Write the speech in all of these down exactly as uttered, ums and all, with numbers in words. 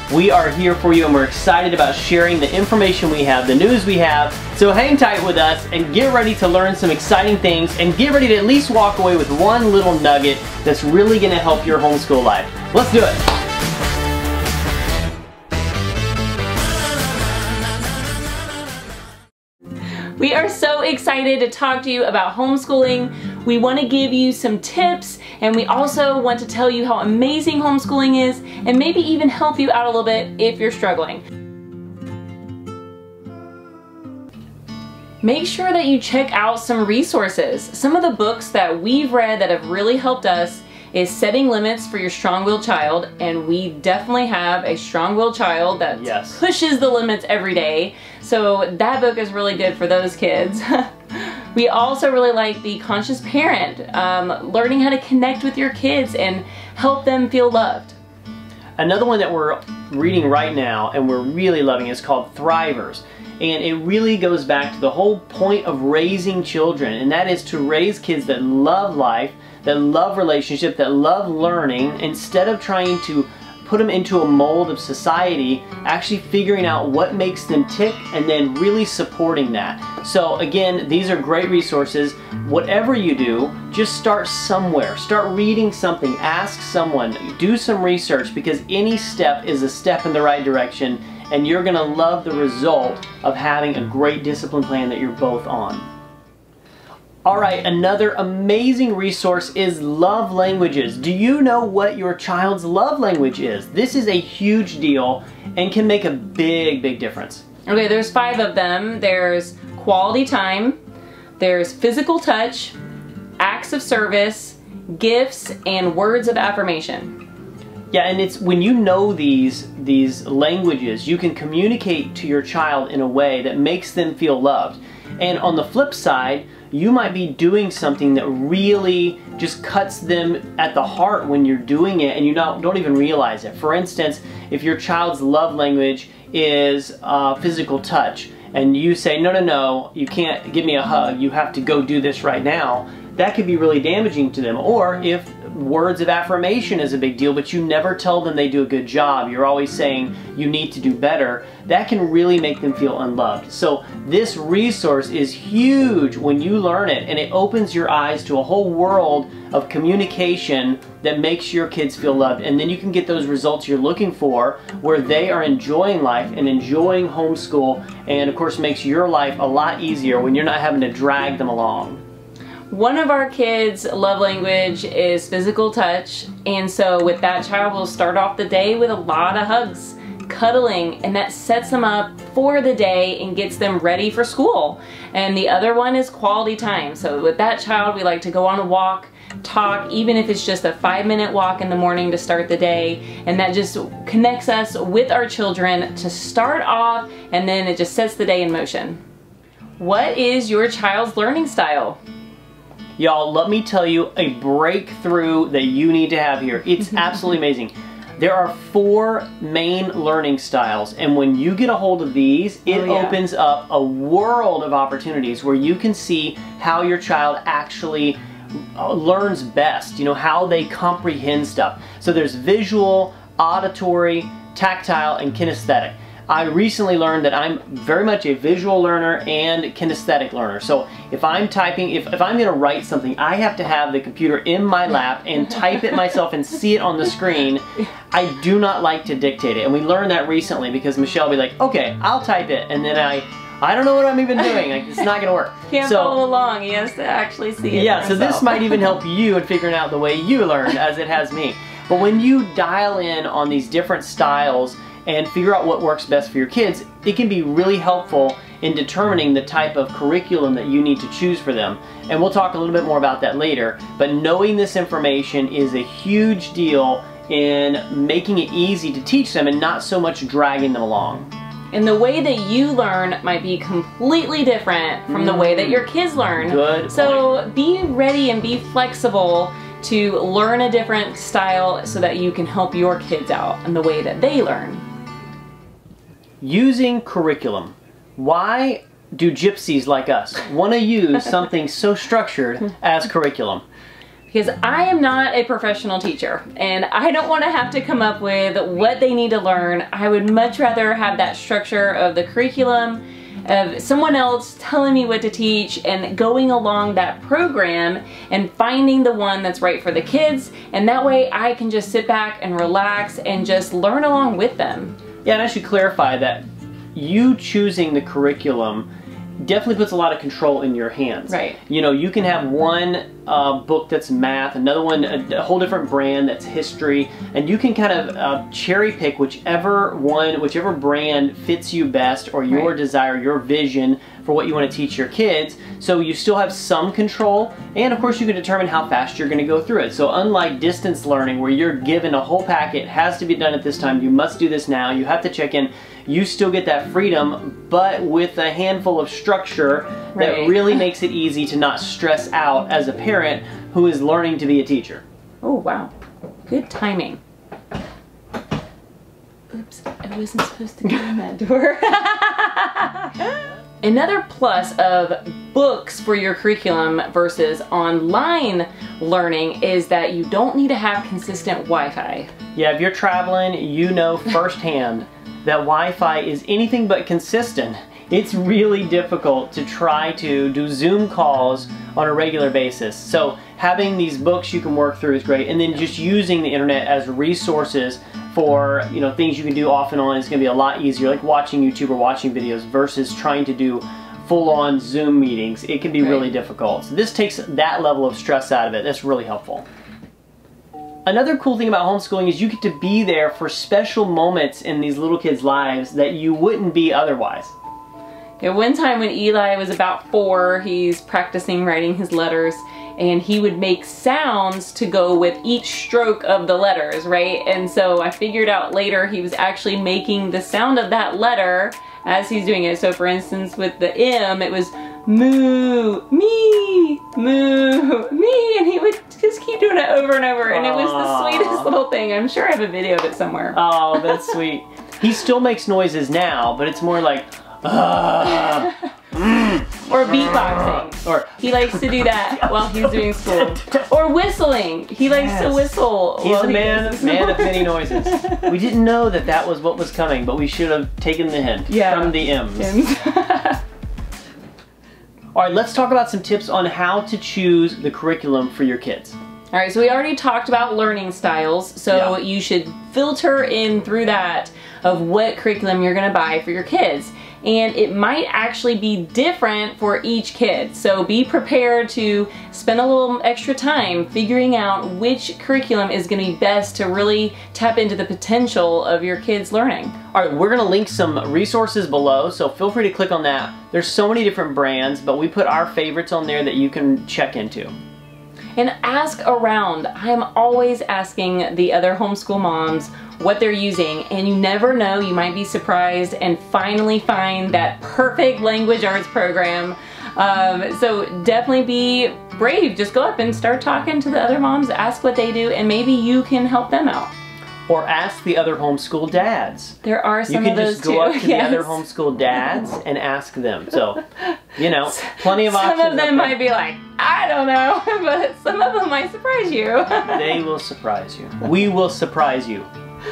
We are here for you and we're excited about sharing the information we have, the news we have. So hang tight with us and get ready to learn some exciting things and get ready to at least walk away with one little nugget that's really going to help your homeschool life. Let's do it. We are so excited to talk to you about homeschooling. We want to give you some tips, and we also want to tell you how amazing homeschooling is and maybe even help you out a little bit if you're struggling. Make sure that you check out some resources. Some of the books that we've read that have really helped us is Setting Limits for Your Strong-Willed Child, and we definitely have a strong-willed child that yes. pushes the limits every day. So that book is really good for those kids. We also really like The Conscious Parent, um, learning how to connect with your kids and help them feel loved. Another one that we're reading right now and we're really loving is called Thrivers. And it really goes back to the whole point of raising children, and that is to raise kids that love life, that love relationship, that love learning, instead of trying to put them into a mold of society, actually figuring out what makes them tick and then really supporting that. So again, these are great resources. Whatever you do, just start somewhere. Start reading something, ask someone, do some research, because any step is a step in the right direction, and you're gonna love the result of having a great discipline plan that you're both on. Alright, another amazing resource is love languages. Do you know what your child's love language is? This is a huge deal and can make a big, big difference. Okay, there's five of them. There's quality time, there's physical touch, acts of service, gifts, and words of affirmation. Yeah, and it's when you know these, these languages, you can communicate to your child in a way that makes them feel loved. And on the flip side, you might be doing something that really just cuts them at the heart when you're doing it and you don't, don't even realize it. For instance, if your child's love language is uh, physical touch and you say, no, no, no, you can't give me a hug, you have to go do this right now, that could be really damaging to them. Or if words of affirmation is a big deal, but you never tell them they do a good job, you're always saying you need to do better, that can really make them feel unloved. So this resource is huge when you learn it, and it opens your eyes to a whole world of communication that makes your kids feel loved, and then you can get those results you're looking for where they are enjoying life and enjoying homeschool, and of course makes your life a lot easier when you're not having to drag them along. One of our kids' love language is physical touch, and so with that child we'll start off the day with a lot of hugs, cuddling, and that sets them up for the day and gets them ready for school. And the other one is quality time. So with that child we like to go on a walk, talk, even if it's just a five minute walk in the morning to start the day, and that just connects us with our children to start off, and then it just sets the day in motion. What is your child's learning style? Y'all, let me tell you a breakthrough that you need to have here. It's absolutely amazing. There are four main learning styles, and when you get a hold of these, it oh, yeah. opens up a world of opportunities where you can see how your child actually uh, learns best, you know, how they comprehend stuff. So there's visual, auditory, tactile, and kinesthetic. I recently learned that I'm very much a visual learner and kinesthetic learner. So if I'm typing, if, if I'm going to write something, I have to have the computer in my lap and type it myself and see it on the screen. I do not like to dictate it. And we learned that recently because Michelle will be like, okay, I'll type it. And then I, I don't know what I'm even doing. Like, it's not going to work. Can't so, follow along. He has to actually see it. Yeah, so this might even help you in figuring out the way you learn as it has me. But when you dial in on these different styles and figure out what works best for your kids, it can be really helpful in determining the type of curriculum that you need to choose for them. And we'll talk a little bit more about that later, but knowing this information is a huge deal in making it easy to teach them and not so much dragging them along. And the way that you learn might be completely different from mm. the way that your kids learn. Good So point. Be ready and be flexible to learn a different style so that you can help your kids out in the way that they learn. Using curriculum. Why do gypsies like us want to use something so structured as curriculum? because I am not a professional teacher and I don't want to have to come up with what they need to learn. I would much rather have that structure of the curriculum, of someone else telling me what to teach and going along that program and finding the one that's right for the kids, and that way I can just sit back and relax and just learn along with them. Yeah, and I should clarify that you choosing the curriculum definitely puts a lot of control in your hands. Right. You know, you can have one uh, book that's math, another one a, a whole different brand that's history, and you can kind of uh, cherry pick whichever one, whichever brand fits you best, or your Right. desire, your vision for what you want to teach your kids. So you still have some control, and of course you can determine how fast you're going to go through it. So unlike distance learning where you're given a whole packet, has to be done at this time, you must do this now, you have to check in, you still get that freedom, but with a handful of structure that Right. really makes it easy to not stress out as a parent who is learning to be a teacher. Oh wow, good timing. Oops, I wasn't supposed to go in that door. Another plus of books for your curriculum versus online learning is that you don't need to have consistent Wi-Fi. Yeah, if you're traveling, you know firsthand that Wi-Fi is anything but consistent. It's really difficult to try to do Zoom calls on a regular basis. So having these books you can work through is great, and then just using the internet as resources for, you know, things you can do off and on is going to be a lot easier, like watching YouTube or watching videos versus trying to do full-on Zoom meetings. It can be Right. really difficult. So this takes that level of stress out of it. That's really helpful. Another cool thing about homeschooling is you get to be there for special moments in these little kids' lives that you wouldn't be otherwise. At one time when Eli was about four, he's practicing writing his letters, and he would make sounds to go with each stroke of the letters, right? And so I figured out later he was actually making the sound of that letter as he's doing it. So for instance, with the M, it was moo, me, moo, me, and he would just keep doing it over and over, and it was the Aww. sweetest little thing. I'm sure I have a video of it somewhere. Oh, that's sweet. He still makes noises now, but it's more like, uh, mm, Or beatboxing. or He likes to do that while he's doing school. Or whistling. He likes Yes. to whistle. he's while a he man, goes to man school. of many noises. We didn't know that that was what was coming, but we should have taken the hint Yeah. from the M's. And- All right, let's talk about some tips on how to choose the curriculum for your kids. All right, so we already talked about learning styles, so Yeah. you should filter in through that of what curriculum you're gonna buy for your kids. And it might actually be different for each kid. So be prepared to spend a little extra time figuring out which curriculum is gonna be best to really tap into the potential of your kids' learning. All right, we're gonna link some resources below, so feel free to click on that. There's so many different brands, but we put our favorites on there that you can check into. And ask around. I'm always asking the other homeschool moms what they're using, and you never know, you might be surprised and finally find that perfect language arts program. Um, so definitely be brave. Just go up and start talking to the other moms, ask what they do, and maybe you can help them out. Or ask the other homeschool dads. There are You some can of those just go too. up to Yes. the other homeschool dads and ask them. So, you know, plenty of options. Some of them up there. might be like, I don't know, but some of them might surprise you. They will surprise you. We will surprise you.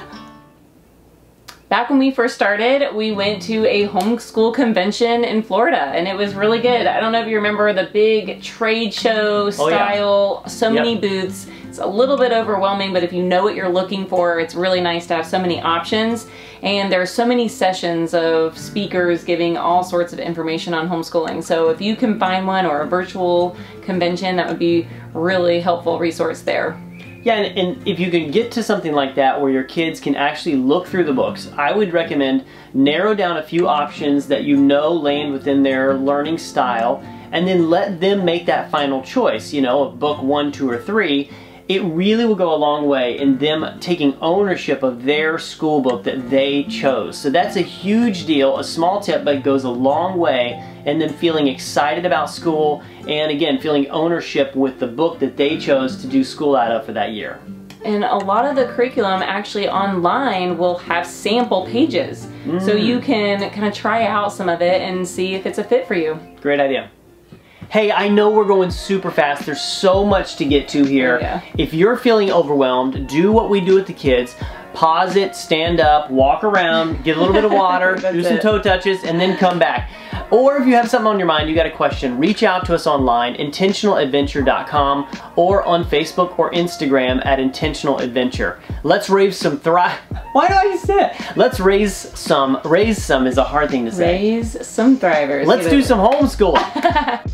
Back when we first started, we went to a homeschool convention in Florida, and it was really good. I don't know if you remember the big trade show Oh, yeah. style, so Yep. many booths. It's a little bit overwhelming, but if you know what you're looking for, it's really nice to have so many options. And there are so many sessions of speakers giving all sorts of information on homeschooling. So if you can find one or a virtual convention, that would be really helpful resource there. Yeah, and, and if you can get to something like that where your kids can actually look through the books, I would recommend narrow down a few options that you know land within their learning style, and then let them make that final choice, you know, of book one, two, or three. It really will go a long way in them taking ownership of their school book that they chose. So that's a huge deal, a small tip, but it goes a long way, and then feeling excited about school, and again, feeling ownership with the book that they chose to do school out of for that year. And a lot of the curriculum actually online will have sample pages. So you can kind of try out some of it and see if it's a fit for you. Great idea. Hey, I know we're going super fast. There's so much to get to here. Oh, yeah. If you're feeling overwhelmed, do what we do with the kids. Pause it, stand up, walk around, get a little bit of water, do some it. toe touches, and then come back. Or if you have something on your mind, you got a question, reach out to us online, intentional adventure dot com, or on Facebook or Instagram at Intentional Adventure. Let's raise some thrive. Why do I say it? Let's raise some. Raise some is a hard thing to say. Raise some thrivers. Let's do some homeschooling.